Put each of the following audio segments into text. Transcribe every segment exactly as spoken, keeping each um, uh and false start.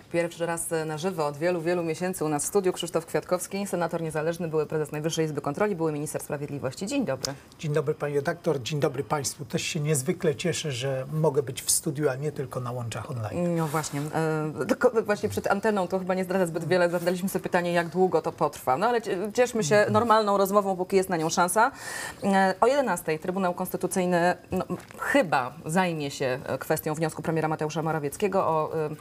Pierwszy raz na żywo od wielu, wielu miesięcy u nas w studiu Krzysztof Kwiatkowski, senator niezależny, były prezes Najwyższej Izby Kontroli, były minister sprawiedliwości. Dzień dobry. Dzień dobry pani redaktor, dzień dobry państwu. Też się niezwykle cieszę, że mogę być w studiu, a nie tylko na łączach online. No właśnie, e, tylko właśnie przed anteną to chyba nie zdradza zbyt wiele. Zadaliśmy sobie pytanie, jak długo to potrwa. No ale cieszmy się normalną rozmową, póki jest na nią szansa. E, o jedenastej Trybunał Konstytucyjny no, chyba zajmie się kwestią wniosku premiera Mateusza Morawieckiego o e,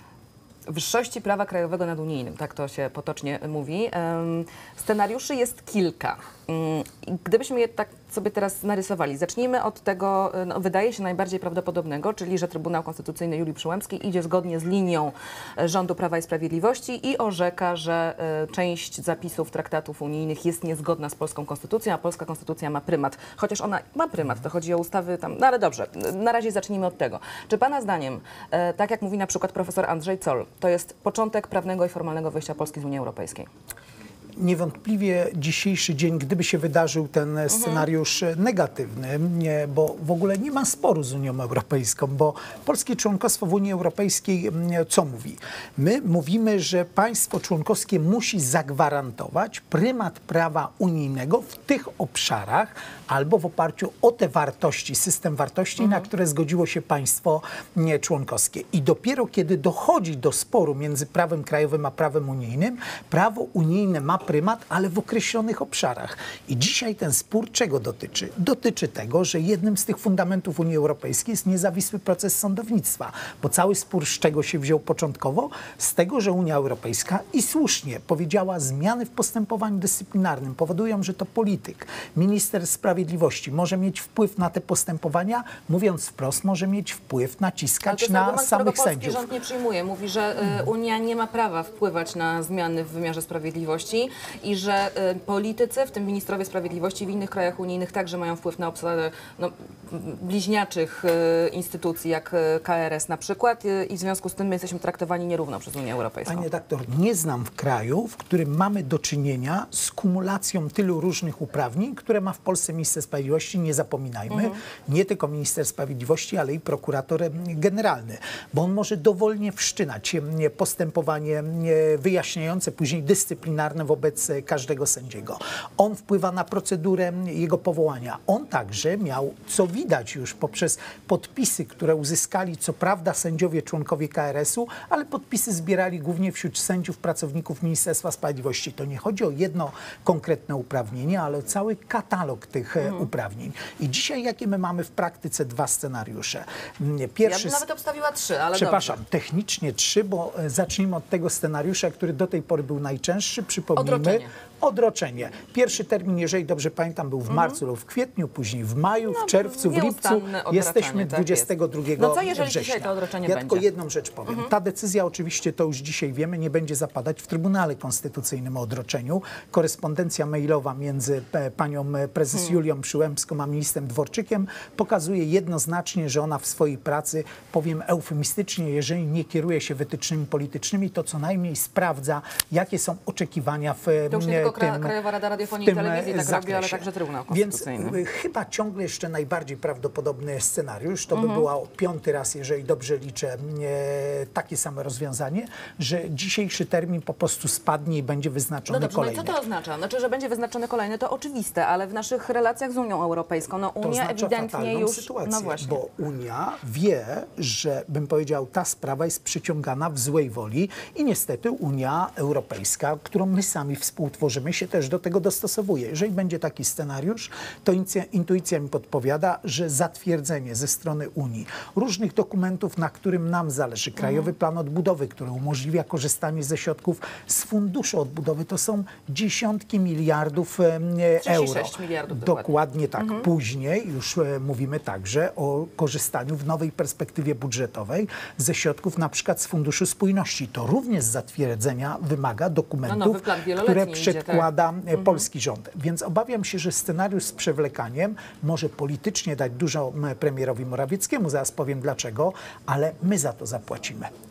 wyższości prawa krajowego nad unijnym, tak to się potocznie mówi. Scenariuszy jest kilka. Gdybyśmy je tak sobie teraz narysowali, zacznijmy od tego, no, wydaje się najbardziej prawdopodobnego, czyli że Trybunał Konstytucyjny Julii Przyłębskiej idzie zgodnie z linią rządu Prawa i Sprawiedliwości i orzeka, że część zapisów traktatów unijnych jest niezgodna z polską konstytucją, a polska konstytucja ma prymat. Chociaż ona ma prymat, to chodzi o ustawy tam, no ale dobrze, na razie zacznijmy od tego. Czy pana zdaniem, tak jak mówi na przykład profesor Andrzej Zoll, to jest początek prawnego i formalnego wyjścia Polski z Unii Europejskiej? Niewątpliwie dzisiejszy dzień, gdyby się wydarzył ten scenariusz mhm. negatywny, nie, bo w ogóle nie ma sporu z Unią Europejską, bo polskie członkostwo w Unii Europejskiej co mówi? My mówimy, że państwo członkowskie musi zagwarantować prymat prawa unijnego w tych obszarach albo w oparciu o te wartości, system wartości, mhm. na które zgodziło się państwo członkowskie. I dopiero kiedy dochodzi do sporu między prawem krajowym a prawem unijnym, prawo unijne ma prymat, ale w określonych obszarach. I dzisiaj ten spór czego dotyczy? Dotyczy tego, że jednym z tych fundamentów Unii Europejskiej jest niezawisły proces sądownictwa. Bo cały spór z czego się wziął początkowo? Z tego, że Unia Europejska i słusznie powiedziała, zmiany w postępowaniu dyscyplinarnym powodują, że to polityk, minister sprawiedliwości może mieć wpływ na te postępowania, mówiąc wprost, może mieć wpływ, naciskać na argument, samych polski sędziów. Rząd nie przyjmuje. Mówi, że y, Unia nie ma prawa wpływać na zmiany w wymiarze sprawiedliwości i że y, politycy, w tym ministrowie sprawiedliwości w innych krajach unijnych także mają wpływ na obsadę no, bliźniaczych y, instytucji, jak y, K R S na przykład y, i w związku z tym my jesteśmy traktowani nierówno przez Unię Europejską. Panie redaktor, nie znam w kraju, w którym mamy do czynienia z kumulacją tylu różnych uprawnień, które ma w Polsce minister sprawiedliwości, nie zapominajmy, mhm. nie tylko minister sprawiedliwości, ale i prokurator generalny, bo on może dowolnie wszczynać postępowanie wyjaśniające, później dyscyplinarne wobec każdego sędziego. On wpływa na procedurę jego powołania. On także miał, co widać już poprzez podpisy, które uzyskali, co prawda sędziowie członkowie K R S u, ale podpisy zbierali głównie wśród sędziów, pracowników Ministerstwa Sprawiedliwości. To nie chodzi o jedno konkretne uprawnienie, ale o cały katalog tych mhm. uprawnień. I dzisiaj jakie my mamy w praktyce dwa scenariusze? Pierwszy, ja bym nawet obstawiła trzy, ale przepraszam, dobrze. technicznie trzy, bo zacznijmy od tego scenariusza, który do tej pory był najczęstszy. Przypomnijmy, Odroczenie. Odroczenie. Pierwszy termin, jeżeli dobrze pamiętam, był w marcu lub w kwietniu, później w maju, no, w czerwcu, w lipcu. Jesteśmy tak dwudziestego drugiego No co jeżeli września. dzisiaj to odroczenie ja będzie? tylko jedną rzecz powiem. Mhm. Ta decyzja oczywiście, to już dzisiaj wiemy, nie będzie zapadać w Trybunale Konstytucyjnym o odroczeniu. Korespondencja mailowa między panią prezes hmm. Julią Przyłębską a ministrem Dworczykiem pokazuje jednoznacznie, że ona w swojej pracy, powiem eufemistycznie, jeżeli nie kieruje się wytycznymi politycznymi, to co najmniej sprawdza, jakie są oczekiwania w to już nie tylko tym, Krajowa Rada Radiofonii i Telewizji tak robi, ale także Trybunał Konstytucyjny. Więc chyba ciągle jeszcze najbardziej prawdopodobny scenariusz, to mhm. by było piąty raz, jeżeli dobrze liczę, takie same rozwiązanie, że dzisiejszy termin po prostu spadnie i będzie wyznaczony no dobrze, kolejny. No i co to oznacza? Znaczy, że będzie wyznaczony kolejny, to oczywiste, ale w naszych relacjach z Unią Europejską, no Unia to ewidentnie już... sytuację, no właśnie. bo Unia wie, że, bym powiedział, ta sprawa jest przyciągana w złej woli i niestety Unia Europejska, którą my sami współtworzymy, się też do tego dostosowuje. Jeżeli będzie taki scenariusz, to intuicja mi podpowiada, że zatwierdzenie ze strony Unii różnych dokumentów, na którym nam zależy, Krajowy Plan Odbudowy, który umożliwia korzystanie ze środków z Funduszu Odbudowy, to są dziesiątki miliardów euro. trzydzieści sześć miliardów dokładnie. Dokładnie tak. Mhm. Później już e, mówimy także o korzystaniu w nowej perspektywie budżetowej ze środków na przykład z Funduszu Spójności. To również z zatwierdzenia wymaga dokumentów, no które idzie, przedkłada tak. mhm. polski rząd. Więc obawiam się, że scenariusz z przewlekaniem może politycznie dać dużo premierowi Morawieckiemu, zaraz powiem dlaczego, ale my za to zapłacimy.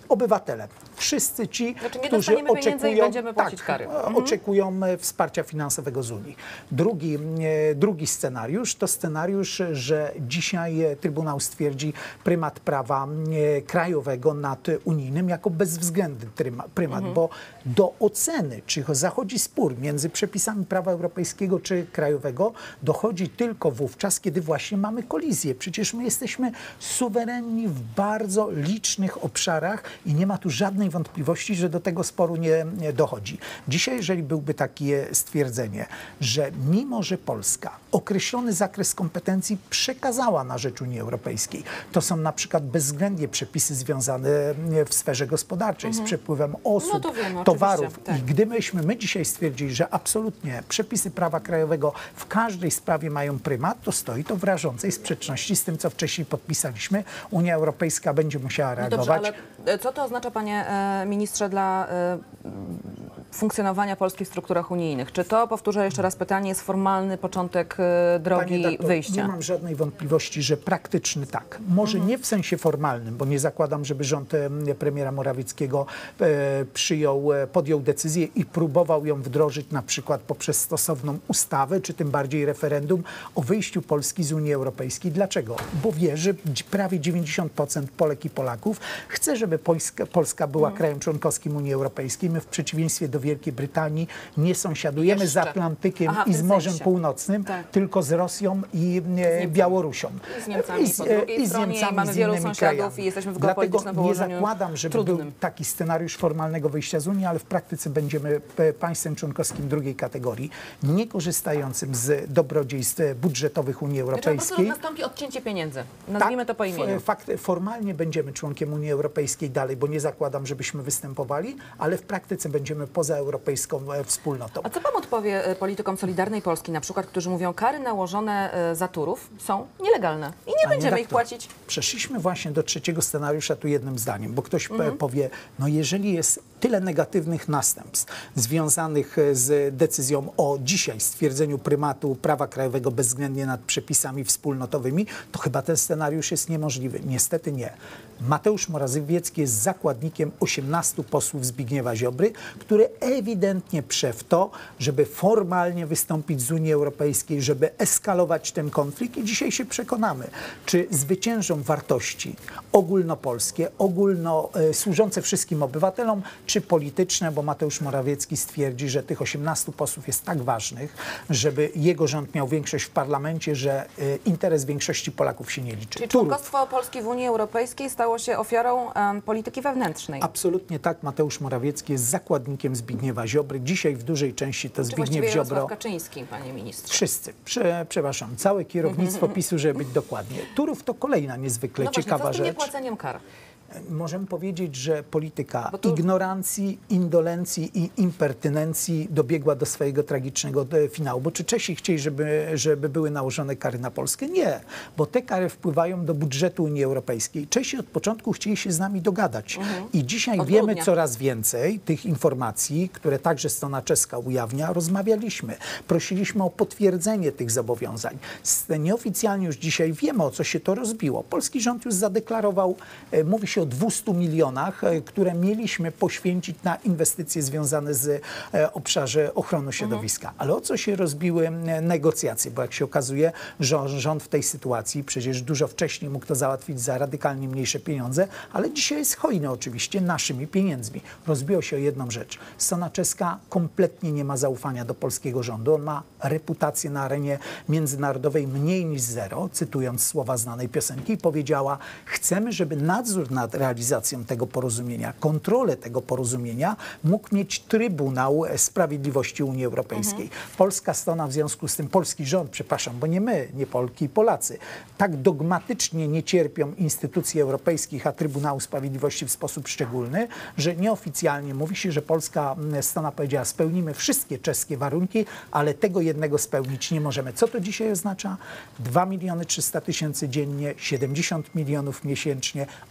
obywatele. Wszyscy ci, Znaczy nie którzy dostaniemy pieniędzy i oczekują, będziemy płacić tak, kary. mhm. oczekują e, wsparcia finansowego z Unii. Drugi, e, drugi scenariusz to scenariusz, że dzisiaj e, Trybunał stwierdzi prymat prawa e, krajowego nad unijnym jako bezwzględny tryma, prymat, mhm. bo do oceny, czy zachodzi spór między przepisami prawa europejskiego czy krajowego, dochodzi tylko wówczas, kiedy właśnie mamy kolizję. Przecież my jesteśmy suwerenni w bardzo licznych obszarach i nie ma tu żadnej wątpliwości, że do tego sporu nie, nie dochodzi. Dzisiaj, jeżeli byłby takie stwierdzenie, że mimo, że Polska określony zakres kompetencji przekazała na rzecz Unii Europejskiej, to są na przykład bezwzględnie przepisy związane w sferze gospodarczej mhm. z przepływem osób, no to wiemy, towarów. tak. I gdybyśmy my dzisiaj stwierdzili, że absolutnie przepisy prawa krajowego w każdej sprawie mają prymat, to stoi to w rażącej sprzeczności z tym, co wcześniej podpisaliśmy. Unia Europejska będzie musiała reagować. No dobrze, ale co to oznacza, panie e, ministrze, dla e, funkcjonowania Polski w strukturach unijnych? Czy to, powtórzę jeszcze raz pytanie, jest formalny początek e, drogi Panie doktor, wyjścia? Nie mam żadnej wątpliwości, że praktyczny tak. Może mhm. nie w sensie formalnym, bo nie zakładam, żeby rząd e, premiera Morawieckiego e, przyjął, e, podjął decyzję i próbował ją wdrożyć na przykład poprzez stosowną ustawę, czy tym bardziej referendum o wyjściu Polski z Unii Europejskiej. Dlaczego? Bo wie, że prawie dziewięćdziesiąt procent Polek i Polaków chce, żeby Polska, Polska była mhm. krajem członkowskim Unii Europejskiej. My w przeciwieństwie do Wielkiej Brytanii nie sąsiadujemy Jeszcze. z Atlantykiem Aha, i z Morzem sensie. Północnym, tak. tylko z Rosją i e, Białorusią. I z Niemcami I z, po drugiej i z stronie, Niemcami, i mamy z wielu innymi sąsiadów krajami. i jesteśmy w Dlatego geopolitycznym nie położeniu zakładam, żeby trudnym. był taki scenariusz formalnego wyjścia z Unii, ale w praktyce będziemy e, państwem członkowskim drugiej kategorii, nie korzystającym z dobrodziejstw budżetowych Unii Znaczy, po Europejskiej. prostu nastąpi odcięcie pieniędzy. Nazwijmy tak, to po imieniu. Fakt, formalnie będziemy członkiem Unii Europejskiej dalej, bo nie zakładam, żebyśmy występowali, ale w praktyce będziemy pozaeuropejską e, wspólnotą. A co pan odpowie e, politykom Solidarnej Polski, na przykład, którzy mówią, kary nałożone e, za Turów są nielegalne i nie Panie będziemy ich doktor, płacić? Przeszliśmy właśnie do trzeciego scenariusza tu jednym zdaniem, bo ktoś mhm. powie, no jeżeli jest tyle negatywnych następstw związanych z decyzją o dzisiaj stwierdzeniu prymatu prawa krajowego bezwzględnie nad przepisami wspólnotowymi, to chyba ten scenariusz jest niemożliwy. Niestety nie. Mateusz Morawiecki jest zakładnikiem osiemnastu posłów Zbigniewa Ziobry, który ewidentnie prze w to, żeby formalnie wystąpić z Unii Europejskiej, żeby eskalować ten konflikt i dzisiaj się przekonamy, czy zwyciężą wartości ogólnopolskie, ogólno e, służące wszystkim obywatelom, czy polityczne, bo Mateusz Morawiecki stwierdzi, że tych osiemnastu posłów jest tak ważnych, żeby jego rząd miał większość w parlamencie, że e, interes większości Polaków się nie liczy. Czyli członkostwo Polski w Unii Europejskiej stało się ofiarą um, polityki wewnętrznej. Absolutnie tak. Mateusz Morawiecki jest zakładnikiem Zbigniewa Ziobry. Dzisiaj w dużej części to Czy Zbigniew Ziobro. Jarosław Kaczyński, panie ministrze. Wszyscy. Prze, przepraszam. Całe kierownictwo PiSu, żeby być dokładnie. Turów to kolejna niezwykle no ciekawa właśnie, co z tym rzecz. niepłaceniem kar? Możemy powiedzieć, że polityka tu... ignorancji, indolencji i impertynencji dobiegła do swojego tragicznego finału. Bo czy Czesi chcieli, żeby, żeby były nałożone kary na Polskę? Nie, bo te kary wpływają do budżetu Unii Europejskiej. Czesi od początku chcieli się z nami dogadać. Mhm. I dzisiaj od wiemy grudnia. Coraz więcej tych informacji, które także strona czeska ujawnia. Rozmawialiśmy, prosiliśmy o potwierdzenie tych zobowiązań. Nieoficjalnie już dzisiaj wiemy, o co się to rozbiło. Polski rząd już zadeklarował, mówi się o dwustu milionach, które mieliśmy poświęcić na inwestycje związane z e, obszarze ochrony środowiska. Mhm. Ale o co się rozbiły negocjacje? Bo jak się okazuje, że rząd w tej sytuacji przecież dużo wcześniej mógł to załatwić za radykalnie mniejsze pieniądze, ale dzisiaj jest hojny oczywiście naszymi pieniędzmi. Rozbiło się o jedną rzecz. Strona czeska kompletnie nie ma zaufania do polskiego rządu. On ma reputację na arenie międzynarodowej mniej niż zero, cytując słowa znanej piosenki, powiedziała: chcemy, żeby nadzór nad realizacją tego porozumienia, kontrolę tego porozumienia mógł mieć Trybunał Sprawiedliwości Unii Europejskiej. Mhm. Polska strona w związku z tym, polski rząd, przepraszam, bo nie my, nie Polki i Polacy, tak dogmatycznie nie cierpią instytucji europejskich, a Trybunału Sprawiedliwości w sposób szczególny, że nieoficjalnie mówi się, że polska strona powiedziała: spełnimy wszystkie czeskie warunki, ale tego jednego spełnić nie możemy. Co to dzisiaj oznacza? dwa miliony trzysta tysięcy dziennie, siedemdziesiąt milionów miesięcznie, osiemset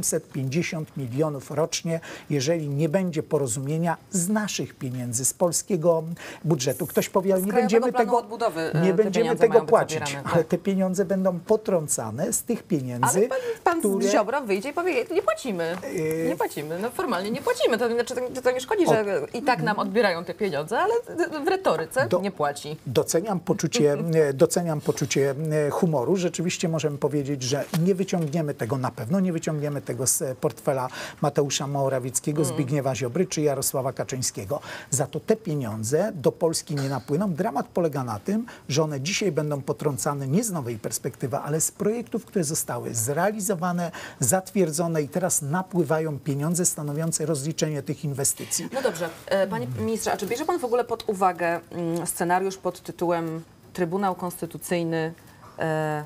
osiemset pięćdziesiąt milionów rocznie, jeżeli nie będzie porozumienia z naszych pieniędzy, z polskiego budżetu. Ktoś powie, ale nie będziemy Planu tego, Odbudowy, e, nie te będziemy pieniądze tego mają być płacić, zabierane, ale tak. te pieniądze będą potrącane z tych pieniędzy, Ale pan, pan które... Ziobro wyjdzie i powie, nie płacimy, Yy. nie płacimy, no formalnie nie płacimy, to, znaczy, to, to nie szkodzi, że i tak nam odbierają te pieniądze, ale w retoryce Do- nie płaci. Doceniam poczucie, doceniam poczucie humoru. Rzeczywiście możemy powiedzieć, że nie wyciągniemy tego na pewno, nie wyciągniemy tego z portfela Mateusza Morawieckiego, Mm. Zbigniewa Ziobry czy Jarosława Kaczyńskiego. Za to te pieniądze do Polski nie napłyną. Dramat polega na tym, że one dzisiaj będą potrącane nie z nowej perspektywy, ale z projektów, które zostały zrealizowane, zatwierdzone i teraz napływają pieniądze stanowiące rozliczenie tych inwestycji. No dobrze, e, panie ministrze, a czy bierze pan w ogóle pod uwagę mm, scenariusz pod tytułem Trybunał Konstytucyjny e,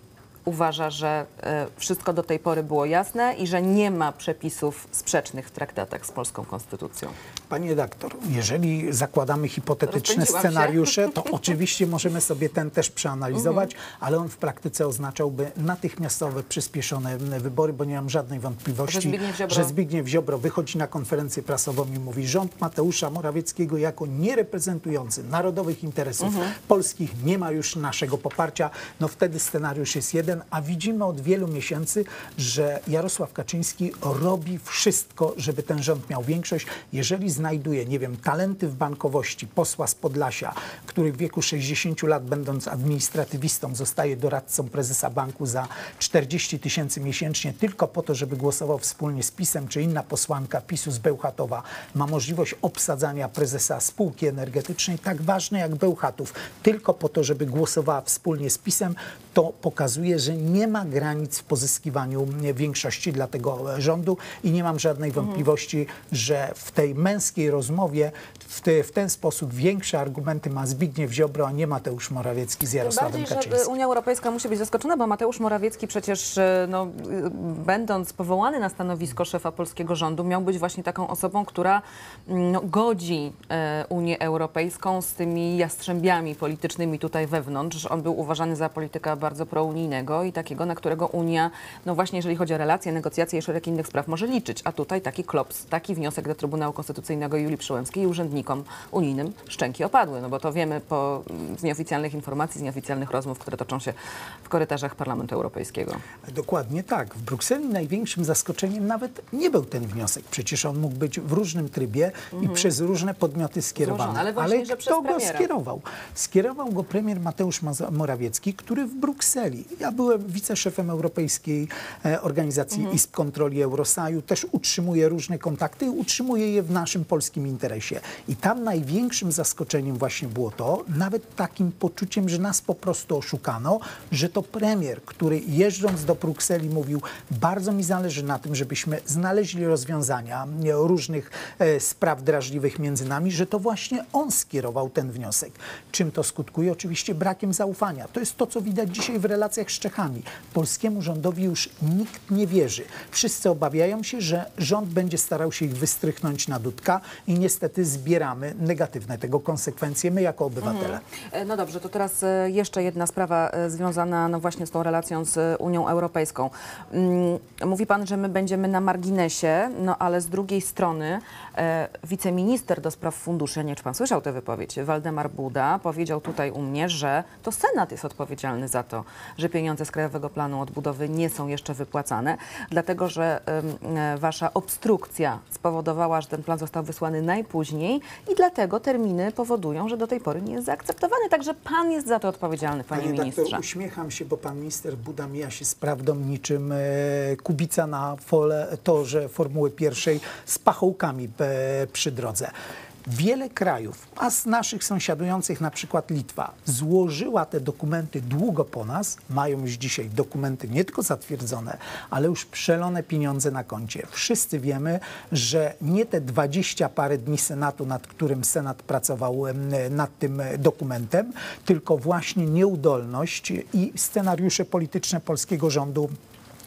uważa, że e, wszystko do tej pory było jasne i że nie ma przepisów sprzecznych w traktatach z polską konstytucją? Pani redaktor, jeżeli zakładamy hipotetyczne Rozpędziłam się. scenariusze, to oczywiście możemy sobie ten też przeanalizować, ale on w praktyce oznaczałby natychmiastowe, przyspieszone wybory, bo nie mam żadnej wątpliwości, Że Zbigniew Ziobro- że Zbigniew Ziobro wychodzi na konferencję prasową i mówi, rząd Mateusza Morawieckiego jako niereprezentujący narodowych interesów polskich nie ma już naszego poparcia. No wtedy scenariusz jest jeden, a widzimy od wielu miesięcy, że Jarosław Kaczyński robi wszystko, żeby ten rząd miał większość. Jeżeli znajduje, nie wiem, talenty w bankowości posła z Podlasia, który w wieku sześćdziesięciu lat, będąc administratywistą, zostaje doradcą prezesa banku za czterdzieści tysięcy miesięcznie tylko po to, żeby głosował wspólnie z PiS-em, czy inna posłanka PiS-u z Bełchatowa ma możliwość obsadzania prezesa spółki energetycznej, tak ważnej jak Bełchatów, tylko po to, żeby głosowała wspólnie z PiS-em, to pokazuje, że nie ma granic w pozyskiwaniu większości dla tego rządu i nie mam żadnej wątpliwości, że w tej męskiej rozmowie w, te, w ten sposób większe argumenty ma Zbigniew Ziobro, a nie Mateusz Morawiecki z Jarosławem Bardziej, że Kaczyńskim. Unia Europejska musi być zaskoczona, bo Mateusz Morawiecki przecież, e, no, y, będąc powołany na stanowisko szefa polskiego rządu, miał być właśnie taką osobą, która mm, no, godzi e, Unię Europejską z tymi jastrzębiami politycznymi tutaj wewnątrz. On był uważany za polityka bardzo prounijnego i takiego, na którego Unia, no właśnie jeżeli chodzi o relacje, negocjacje i szereg innych spraw, może liczyć. A tutaj taki klops, taki wniosek do Trybunału Konstytucyjnego Julii Przyłębskiej i urzędnikom unijnym szczęki opadły, no bo to wiemy po, z nieoficjalnych informacji, z nieoficjalnych rozmów, które toczą się w korytarzach Parlamentu Europejskiego. Dokładnie tak. W Brukseli największym zaskoczeniem nawet nie był ten wniosek. Przecież on mógł być w różnym trybie i przez różne podmioty skierowany. Złożony, ale właśnie, że kto przez go premiera. skierował? Skierował go premier Mateusz Maza- Morawiecki, który w Brukseli, ja byłem wiceszefem Europejskiej e, Organizacji Mhm. Izb Kontroli Eurosaju, też utrzymuje różne kontakty i utrzymuje je w naszym polskim interesie. I tam największym zaskoczeniem właśnie było to, nawet takim poczuciem, że nas po prostu oszukano, że to premier, który jeżdżąc do Brukseli mówił, bardzo mi zależy na tym, żebyśmy znaleźli rozwiązania e, różnych e, spraw drażliwych między nami, że to właśnie on skierował ten wniosek. Czym to skutkuje? Oczywiście brakiem zaufania. To jest to, co widać dzisiaj w relacjach z Czechami. Polskiemu rządowi już nikt nie wierzy. Wszyscy obawiają się, że rząd będzie starał się ich wystrychnąć na dudka i niestety zbieramy negatywne tego konsekwencje my jako obywatele. E, No dobrze, to teraz e, jeszcze jedna sprawa e, związana no właśnie z tą relacją z Unią Europejską. Mm, Mówi pan, że my będziemy na marginesie, no ale z drugiej strony e, wiceminister do spraw funduszy, ja nie wiem, czy pan słyszał tę wypowiedź, Waldemar Buda powiedział tutaj u mnie, że to Senat jest odpowiedzialny za to, że pieniądze z Krajowego Planu Odbudowy nie są jeszcze wypłacane, dlatego że em, e, wasza obstrukcja spowodowała, że ten plan został wysłany najpóźniej i dlatego terminy powodują, że do tej pory nie jest zaakceptowany. Także pan jest za to odpowiedzialny, panie, Panie ministrze. redaktor, uśmiecham się, bo pan minister Buda mija się z prawdą niczym e, kubica na fole, torze Formuły Pierwszej z pachołkami e, przy drodze. Wiele krajów, a z naszych sąsiadujących, na przykład Litwa, złożyła te dokumenty długo po nas, mają już dzisiaj dokumenty nie tylko zatwierdzone, ale już przelone pieniądze na koncie. Wszyscy wiemy, że nie te dwadzieścia parę dni Senatu, nad którym Senat pracował em, nad tym dokumentem, tylko właśnie nieudolność i scenariusze polityczne polskiego rządu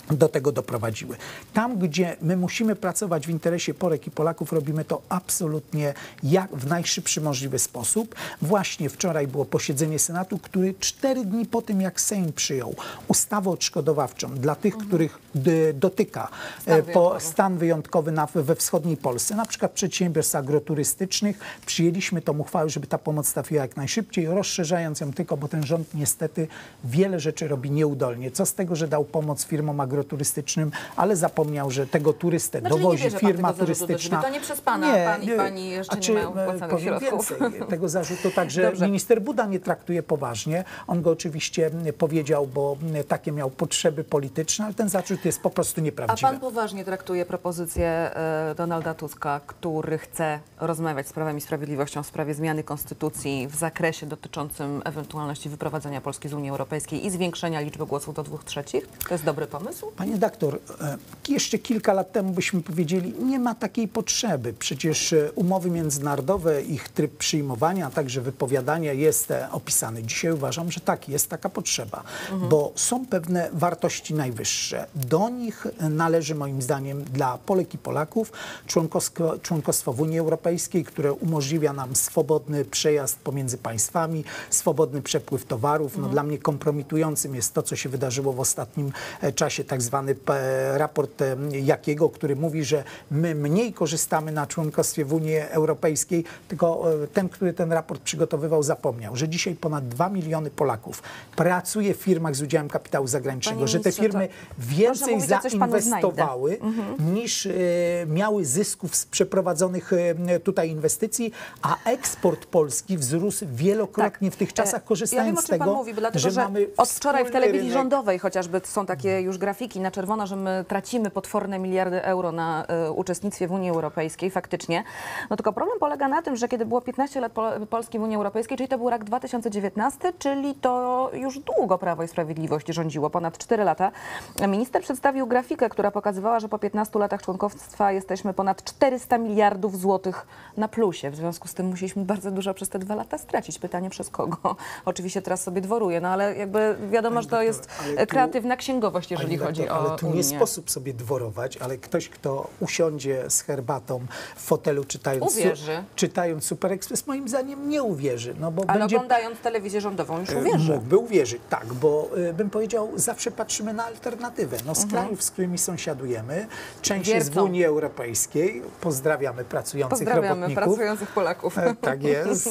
do tego doprowadziły. Tam, gdzie my musimy pracować w interesie Polek i Polaków, robimy to absolutnie jak w najszybszy możliwy sposób. Właśnie wczoraj było posiedzenie Senatu, który cztery dni po tym, jak Sejm przyjął ustawę odszkodowawczą dla tych, mhm. których d- dotyka stan e, po wyjątkowy, stan wyjątkowy na, we wschodniej Polsce, na przykład przedsiębiorstw agroturystycznych, przyjęliśmy tą uchwałę, żeby ta pomoc trafiła jak najszybciej, rozszerzając ją tylko, bo ten rząd niestety wiele rzeczy robi nieudolnie. Co z tego, że dał pomoc firmom agroturystycznym, turystycznym, ale zapomniał, że tego turystę znaczy, dowozi nie firma pan tego turystyczna. To nie przez pana, nie, pan i pani jeszcze czy, nie mają wpłacanych powiem środków. więcej, tego zarzutu także Dobrze. minister Buda nie traktuje poważnie. On go oczywiście powiedział, bo takie miał potrzeby polityczne, ale ten zarzut jest po prostu nieprawdziwy. A pan poważnie traktuje propozycję e, Donalda Tuska, który chce rozmawiać z Prawem i Sprawiedliwością w sprawie zmiany konstytucji w zakresie dotyczącym ewentualności wyprowadzenia Polski z Unii Europejskiej i zwiększenia liczby głosów do dwóch trzecich? To jest dobry pomysł? Panie doktor, jeszcze kilka lat temu byśmy powiedzieli, nie ma takiej potrzeby. Przecież umowy międzynarodowe, ich tryb przyjmowania, a także wypowiadania jest opisany. Dzisiaj uważam, że tak, jest taka potrzeba, mhm. bo są pewne wartości najwyższe. Do nich należy moim zdaniem dla Polek i Polaków członkostwo, członkostwo w Unii Europejskiej, które umożliwia nam swobodny przejazd pomiędzy państwami, swobodny przepływ towarów. No, mhm. Dla mnie kompromitującym jest to, co się wydarzyło w ostatnim czasie, tak zwany raport Jakiego, który mówi, że my mniej korzystamy na członkostwie w Unii Europejskiej, tylko ten, który ten raport przygotowywał, zapomniał, że dzisiaj ponad dwa miliony Polaków pracuje w firmach z udziałem kapitału zagranicznego, Panie że te firmy więcej mówić, zainwestowały mhm. niż e, miały zysków z przeprowadzonych e, tutaj inwestycji, a eksport Polski wzrósł wielokrotnie tak. w tych czasach, korzystając ja wiem, o czym z tego, pan mówi, bo dlatego, że, że mamy od wczoraj w telewizji rynek. rządowej chociażby są takie już grafiki na czerwono, że my tracimy potworne miliardy euro na y, uczestnictwie w Unii Europejskiej, faktycznie. No tylko problem polega na tym, że kiedy było piętnaście lat Pol Polski w Unii Europejskiej, czyli to był rok dwa tysiące dziewiętnasty, czyli to już długo Prawo i Sprawiedliwość rządziło, ponad cztery lata. Minister przedstawił grafikę, która pokazywała, że po piętnastu latach członkostwa jesteśmy ponad czterysta miliardów złotych na plusie. W związku z tym musieliśmy bardzo dużo przez te dwa lata stracić. Pytanie przez kogo? Oczywiście teraz sobie dworuję, no ale jakby wiadomo, że to jest tu, kreatywna księgowość, jeżeli chodzi doktor, o Ale tu Unię. nie sposób sobie dworować, ale ktoś, kto usiądzie z herbatą w fotelu czytając, su, czytając Super Express, moim zdaniem nie uwierzy. No bo ale będzie, oglądając telewizję rządową już uwierzy. Mógłby uwierzyć, tak, bo y, bym powiedział, zawsze patrzymy na alternatywę. No, z mhm. krajów, z którymi sąsiadujemy, część Wiercą. jest w Unii Europejskiej, pozdrawiamy pracujących Pozdrawiamy robotników. pracujących Polaków. E, tak jest.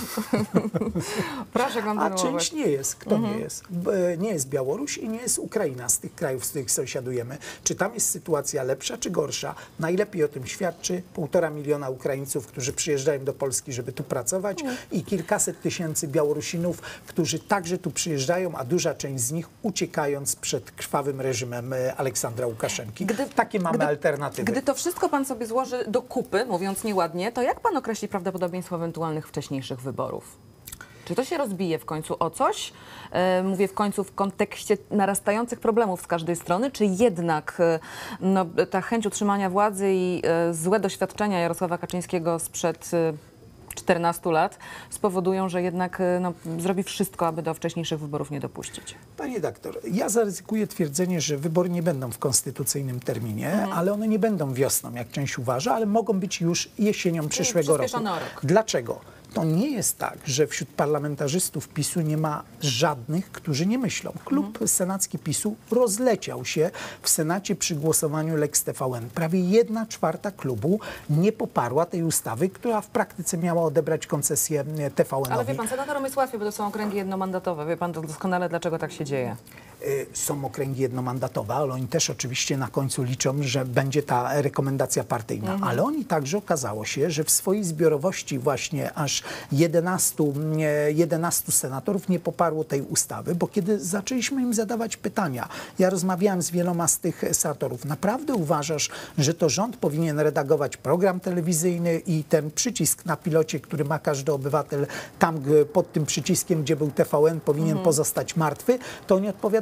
Proszę kontynuować. A część nie jest. Kto mhm. nie jest? Nie jest Białoruś i nie jest Ukraina z tych krajów, z których sąsiadujemy. Czy tam jest sytuacja lepsza czy gorsza? Najlepiej o tym świadczy półtora miliona Ukraińców, którzy przyjeżdżają do Polski, żeby tu pracować mhm. i kilkaset tysięcy Białorusinów, którzy także tu przyjeżdżają, a duża część z nich uciekając przed krwawym reżimem Aleksandra Łukaszenki. Gdy, Takie mamy gdy, alternatywy. Gdy to wszystko pan sobie złoży do kupy, mówiąc nieładnie, to jak pan określi prawdopodobieństwo ewentualnych wcześniejszych wyborów? Czy to się rozbije w końcu o coś? E, mówię w końcu w kontekście narastających problemów z każdej strony, czy jednak e, no, ta chęć utrzymania władzy i e, złe doświadczenia Jarosława Kaczyńskiego sprzed e, czternastu lat spowodują, że jednak e, no, zrobi wszystko, aby do wcześniejszych wyborów nie dopuścić? Panie doktor, ja zaryzykuję twierdzenie, że wybory nie będą w konstytucyjnym terminie, mhm. ale one nie będą wiosną, jak część uważa, ale mogą być już jesienią przyszłego roku. rok. Dlaczego? To nie jest tak, że wśród parlamentarzystów PiSu nie ma żadnych, którzy nie myślą. Klub mhm. senacki PiSu rozleciał się w Senacie przy głosowaniu Lex T V N. Prawie jedna czwarta klubu nie poparła tej ustawy, która w praktyce miała odebrać koncesję T V N-owi. Ale wie pan, senatorom jest łatwiej, bo to są okręgi jednomandatowe. Wie pan doskonale, dlaczego tak się dzieje. Są okręgi jednomandatowe, ale oni też oczywiście na końcu liczą, że będzie ta rekomendacja partyjna. Mhm. Ale oni także okazało się, że w swojej zbiorowości właśnie aż jedenastu, jedenastu senatorów nie poparło tej ustawy, bo kiedy zaczęliśmy im zadawać pytania, ja rozmawiałem z wieloma z tych senatorów, naprawdę uważasz, że to rząd powinien redagować program telewizyjny i ten przycisk na pilocie, który ma każdy obywatel tam pod tym przyciskiem, gdzie był T V N, powinien mhm. pozostać martwy, to oni odpowiadają,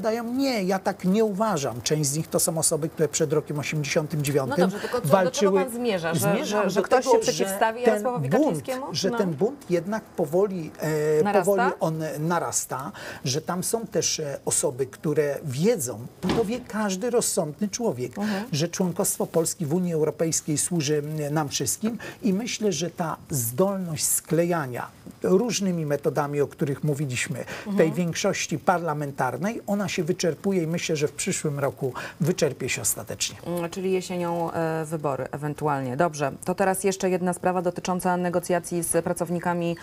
odpowiadają, nie, ja tak nie uważam. Część z nich to są osoby, które przed rokiem osiemdziesiątym dziewiątym No dobrze, tylko co, walczyły. do czego pan zmierza? Że, Zmierzam że, że do ktoś tego, się przeciwstawi że ten Jarosławowi bunt, Kaczyńskiemu? że No. ten bunt jednak powoli, e, Narasta? powoli on narasta, że tam są też e, osoby, które wiedzą, to wie każdy rozsądny człowiek, Mhm. że członkostwo Polski w Unii Europejskiej służy nam wszystkim i myślę, że ta zdolność sklejania różnymi metodami, o których mówiliśmy, Mhm. tej większości parlamentarnej, ona się wyczerpuje i myślę, że w przyszłym roku wyczerpie się ostatecznie. Mm, Czyli jesienią e, wybory ewentualnie. Dobrze, to teraz jeszcze jedna sprawa dotycząca negocjacji z pracownikami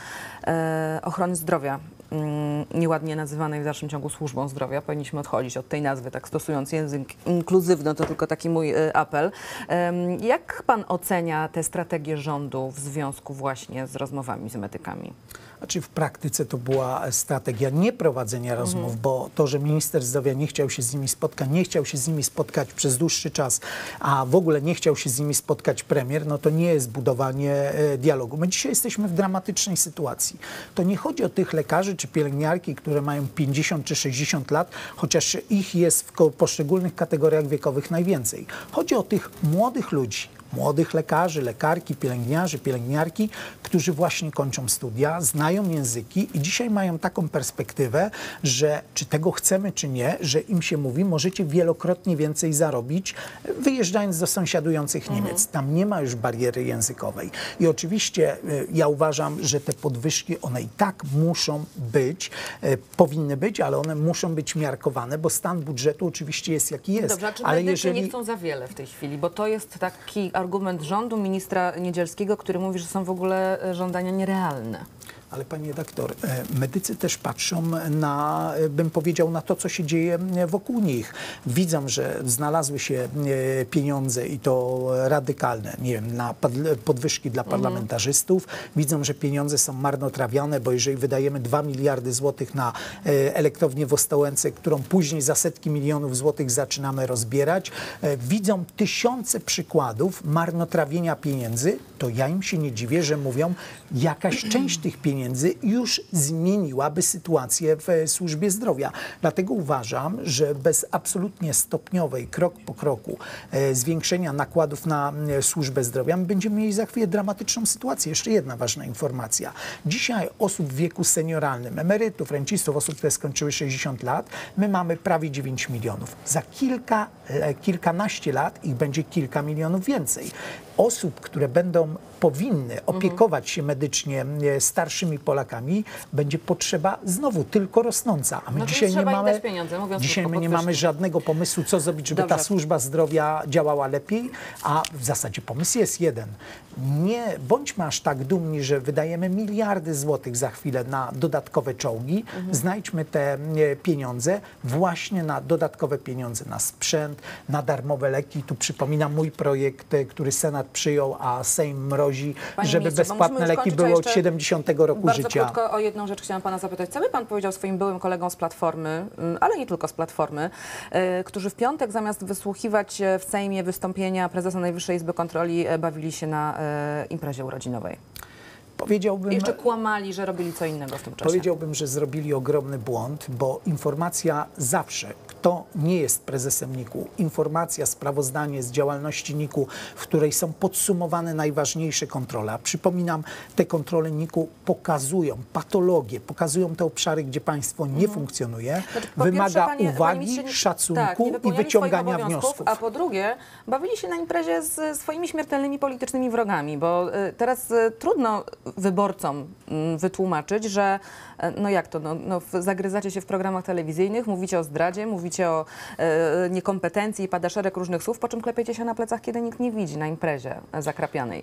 e, ochrony zdrowia, mm, nieładnie nazywanej w dalszym ciągu służbą zdrowia. Powinniśmy odchodzić od tej nazwy, tak stosując język inkluzywny, to tylko taki mój e, apel. Em, jak pan ocenia tę strategię rządu w związku właśnie z rozmowami z medykami? Znaczy w praktyce to była strategia nieprowadzenia rozmów, Mhm. bo to, że minister zdrowia nie chciał się z nimi spotkać, nie chciał się z nimi spotkać przez dłuższy czas, a w ogóle nie chciał się z nimi spotkać premier, no to nie jest budowanie e, dialogu. My dzisiaj jesteśmy w dramatycznej sytuacji. To nie chodzi o tych lekarzy czy pielęgniarki, które mają pięćdziesiąt czy sześćdziesiąt lat, chociaż ich jest w ko- poszczególnych kategoriach wiekowych najwięcej. Chodzi o tych młodych ludzi, młodych lekarzy, lekarki, pielęgniarzy, pielęgniarki, którzy właśnie kończą studia, znają języki i dzisiaj mają taką perspektywę, że czy tego chcemy, czy nie, że im się mówi, możecie wielokrotnie więcej zarobić, wyjeżdżając do sąsiadujących Niemiec. Tam nie ma już bariery językowej. I oczywiście y, ja uważam, że te podwyżki, one i tak muszą być, y, powinny być, ale one muszą być miarkowane, bo stan budżetu oczywiście jest jaki jest. Dobrze, a czy ale medycy jeżeli... nie chcą za wiele w tej chwili? Bo to jest taki argument rządu, ministra Niedzielskiego, który mówi, że są w ogóle e, żądania nierealne. Ale panie redaktor, e, medycy też patrzą na, e, bym powiedział, na to, co się dzieje e, wokół nich. Widzą, że znalazły się e, pieniądze i to radykalne, nie wiem, na padl- podwyżki dla parlamentarzystów. Widzą, że pieniądze są marnotrawiane, bo jeżeli wydajemy dwa miliardy złotych na e, elektrownię w Ostrołęce, którą później za setki milionów złotych zaczynamy rozbierać, e, widzą tysiące przykładów marnotrawienia pieniędzy, to ja im się nie dziwię, że mówią, jakaś część tych pieniędzy już zmieniłaby sytuację w e, służbie zdrowia. Dlatego uważam, że bez absolutnie stopniowej, krok po kroku e, zwiększenia nakładów na e, służbę zdrowia my będziemy mieli za chwilę dramatyczną sytuację. Jeszcze jedna ważna informacja. Dzisiaj osób w wieku senioralnym, emerytów, rencistów, osób, które skończyły sześćdziesiąt lat, my mamy prawie dziewięć milionów. Za kilka, e, kilkanaście lat ich będzie kilka milionów więcej. Osób, które będą powinny opiekować się medycznie e, starszymi Polakami, będzie potrzeba znowu tylko rosnąca. A my No to dzisiaj nie trzeba im mamy, dać pieniądze, mówiąc dzisiaj krótko, my nie podwyżki. mamy żadnego pomysłu, co zrobić, żeby Dobrze. ta służba zdrowia działała lepiej, a w zasadzie pomysł jest jeden. Nie bądźmy aż tak dumni, że wydajemy miliardy złotych za chwilę na dodatkowe czołgi. Mhm. Znajdźmy te e, pieniądze właśnie na dodatkowe pieniądze na sprzęt, na darmowe leki. Tu przypominam mój projekt, e, który Senat przyjął, a Sejm mrozi, Panie żeby ministrze, bo bezpłatne musimy już leki kończyć, a były od jeszcze siedemdziesiątego roku Bardzo życia. krótko o jedną rzecz chciałam pana zapytać. Co by pan powiedział swoim byłym kolegom z Platformy, mm, ale nie tylko z Platformy, e, którzy w piątek zamiast wysłuchiwać e, w Sejmie wystąpienia prezesa Najwyższej Izby Kontroli e, bawili się na e, imprezie urodzinowej? Powiedziałbym, I jeszcze kłamali, że robili co innego w tym czasie. Powiedziałbym, że zrobili ogromny błąd, bo informacja zawsze, kto nie jest prezesem N I K-u, informacja, sprawozdanie z działalności N I K-u, w której są podsumowane najważniejsze kontrole. A przypominam, te kontrole N I K-u pokazują patologię, pokazują te obszary, gdzie państwo nie funkcjonuje, Znaczy, po wymaga pierwsze, panie- panie uwagi, ministrze, nie- szacunku tak, nie i wypełniali wyciągania swoich obowiązków, wniosków. A po drugie, bawili się na imprezie z swoimi śmiertelnymi politycznymi wrogami, bo y, teraz y, trudno wyborcom y, wytłumaczyć, że y, no jak to, no, no, w- zagryzacie się w programach telewizyjnych, mówicie o zdradzie, mówicie o y, niekompetencji i pada szereg różnych słów, po czym klepiecie się na plecach, kiedy nikt nie widzi na imprezie y, zakrapianej.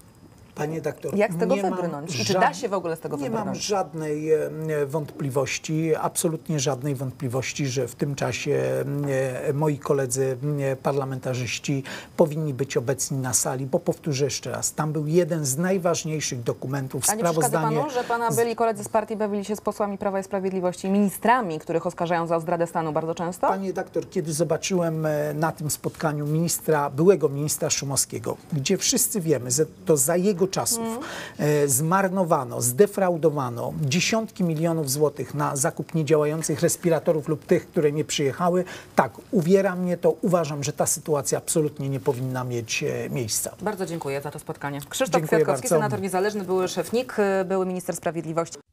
Panie doktor, Jak z tego nie mam wybrnąć? I czy żad- da się w ogóle z tego Nie wybrnąć? mam żadnej e, wątpliwości, absolutnie żadnej wątpliwości, że w tym czasie e, moi koledzy e, parlamentarzyści powinni być obecni na sali, bo powtórzę jeszcze raz, tam był jeden z najważniejszych dokumentów, A nie przeszkadza sprawozdanie... panu, że pana byli koledzy z partii bawili się z posłami Prawa i Sprawiedliwości i ministrami, których oskarżają za zdradę stanu bardzo często? Panie doktor, kiedy zobaczyłem e, na tym spotkaniu ministra, byłego ministra Szumowskiego, gdzie wszyscy wiemy, że to za jego jego czasów e, zmarnowano, zdefraudowano dziesiątki milionów złotych na zakup niedziałających respiratorów lub tych, które nie przyjechały, tak, uwiera mnie to. Uważam, że ta sytuacja absolutnie nie powinna mieć e, miejsca. Bardzo dziękuję za to spotkanie. Krzysztof Dziękuję Kwiatkowski, bardzo. senator niezależny, były szef N I K, były minister sprawiedliwości.